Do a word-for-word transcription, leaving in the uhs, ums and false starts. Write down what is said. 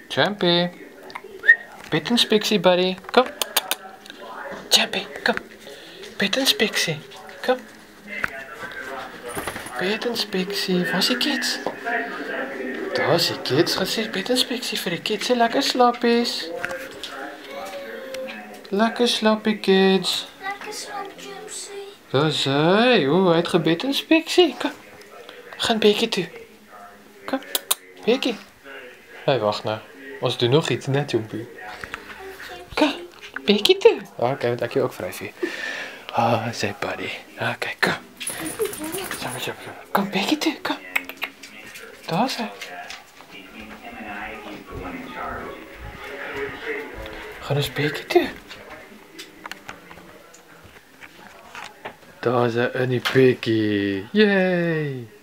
Jumpy. Bedinspectie, buddy. Kom. Jumpy, kom. Bedinspectie. Kom. Bedinspectie. Waar is die kids? Daar is die kids. Gaan sê bedinspectie vir die kids. Sê lekker slappies. Lekker slappie kids. Lekker slaap, Jumpsy. Daar is hy. Oeh, hy het gebedinspectie. Kom. Gaan Bekie toe. Kom. Bekie. Hey, wag nou. Ons doen nog iets, net Jumpy. Kom. Bekie toe. Ok, want ek jou ook vryfie. Ah, sê buddy. Ok, kom. Kom, kom Bekie toe, kom. Daar is hy. Gaan ons Bekie toe. Daar is hy in die Bekie. Yay!